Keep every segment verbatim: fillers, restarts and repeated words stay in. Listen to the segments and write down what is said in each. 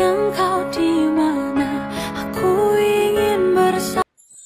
Sayang kau di mana, aku ingin bersama.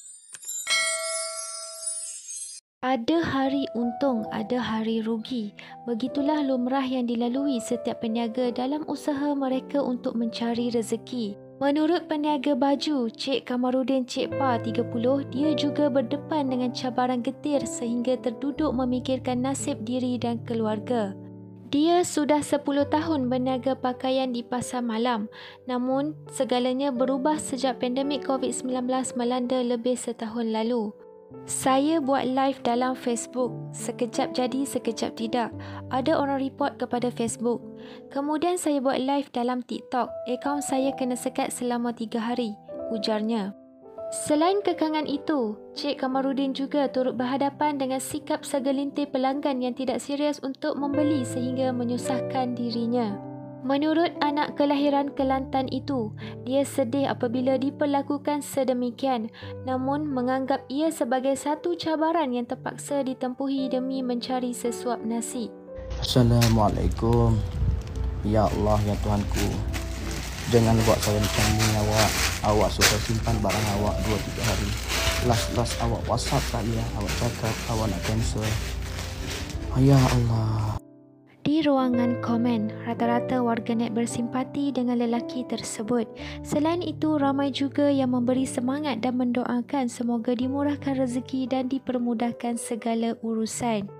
Ada hari untung, ada hari rugi. Begitulah lumrah yang dilalui setiap peniaga dalam usaha mereka untuk mencari rezeki. Menurut peniaga baju, Cik Kamarudin Cik Pa tiga puluh, dia juga berdepan dengan cabaran getir sehingga terduduk memikirkan nasib diri dan keluarga. Dia sudah sepuluh tahun berniaga pakaian di pasar malam, namun segalanya berubah sejak pandemik covid sembilan belas melanda lebih setahun lalu. Saya buat live dalam Facebook, sekejap jadi sekejap tidak. Ada orang report kepada Facebook. Kemudian saya buat live dalam TikTok. Akaun saya kena sekat selama tiga hari, ujarnya. Selain kekangan itu, Cik Kamarudin juga turut berhadapan dengan sikap segelintir pelanggan yang tidak serius untuk membeli sehingga menyusahkan dirinya. Menurut anak kelahiran Kelantan itu, dia sedih apabila diperlakukan sedemikian, namun menganggap ia sebagai satu cabaran yang terpaksa ditempuhi demi mencari sesuap nasi. Assalamualaikum. Ya Allah, ya Tuhanku, jangan buat saya macam ni awak. Awak suka simpan barang awak dua tiga hari. Last-last awak WhatsApp saya, awak cakap awak nak cancel. Ya Allah. Di ruangan komen, rata-rata warganet bersimpati dengan lelaki tersebut. Selain itu, ramai juga yang memberi semangat dan mendoakan semoga dimurahkan rezeki dan dipermudahkan segala urusan.